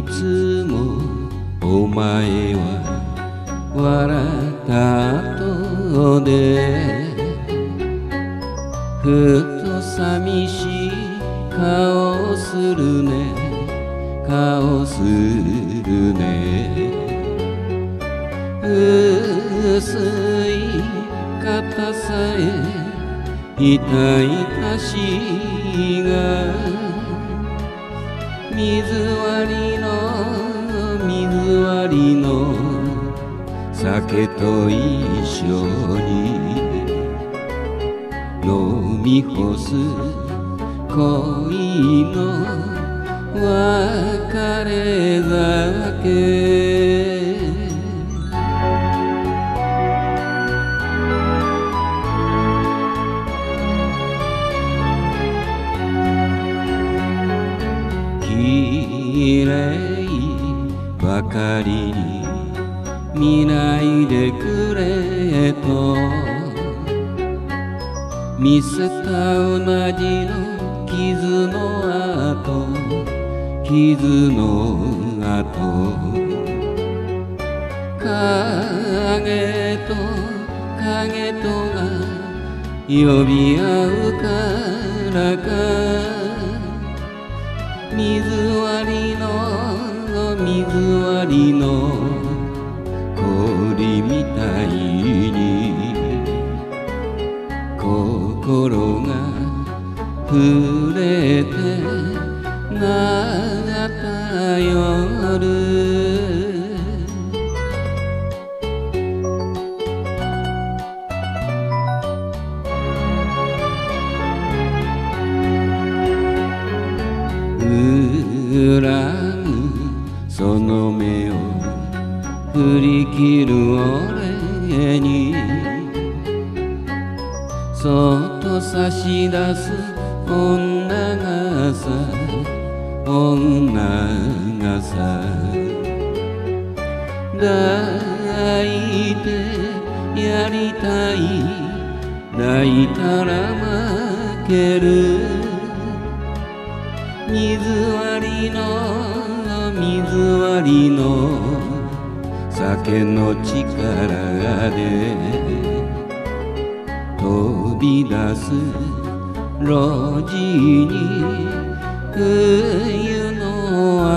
いつもお前は笑った後でふっと寂しい顔するね顔するね薄い肩さえ痛々しいが水割りの酒と一緒に飲み干す恋の別れ酒きれいばかりに見ないでくれと見せたうなじの傷の跡影と影とが呼び合うからか水割りの氷みたいに心が触れてなった夜恨むその目を振り切る俺にそっと差し出す女がさ抱いてやりたい抱いたら負ける水割りの酒の力で飛び出す路地に冬の